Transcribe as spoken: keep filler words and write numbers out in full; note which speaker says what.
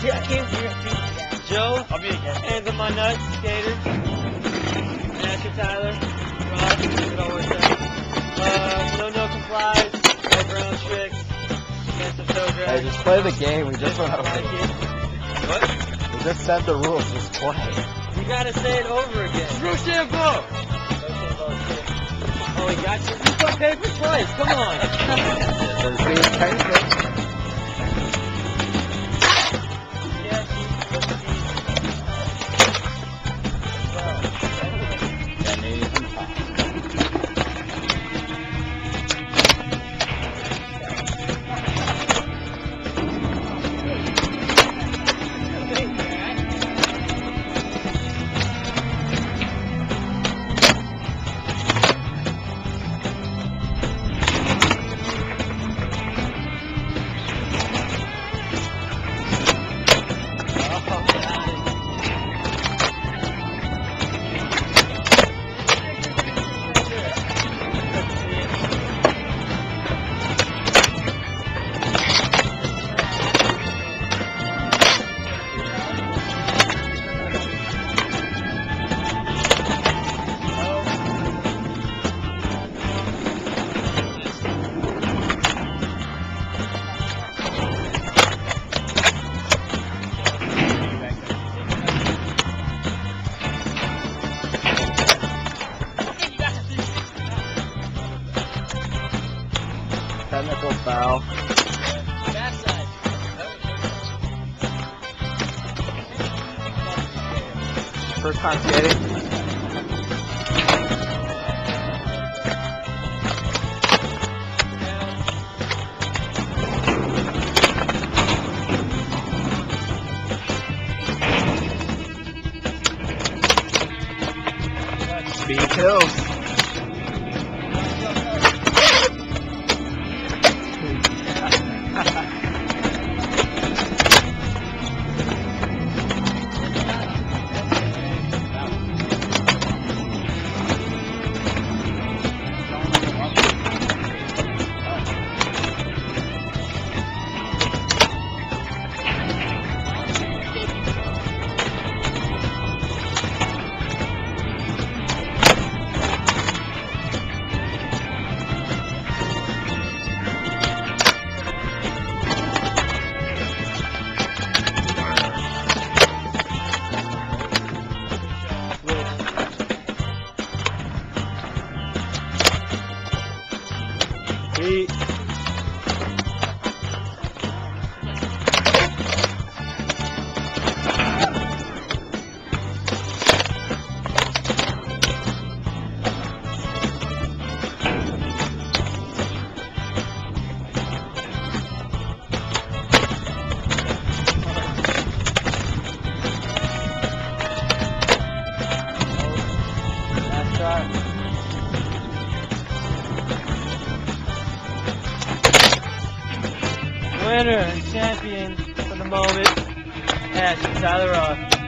Speaker 1: I can't hear it. Joe,
Speaker 2: I'll be again.
Speaker 1: hands on my nuts, skaters. Asher, Tyler, Ross, it all works out. Uh, no, no complies, no brown tricks, defensive toe drag.
Speaker 3: Hey, just play the game. We just went over
Speaker 1: Like
Speaker 3: it.
Speaker 1: it. What?
Speaker 3: We just said the rules. Just play.
Speaker 1: You gotta say it over again.
Speaker 2: Rochambeau!
Speaker 1: Oh, he got you. You got paper twice. Come on.
Speaker 3: There's being painful. Technical foul.
Speaker 1: Backside.
Speaker 3: First time skating. Speed kills.
Speaker 1: Eight.
Speaker 3: Last try.
Speaker 1: Winner and champion for the moment, Asher, Tyler Ross.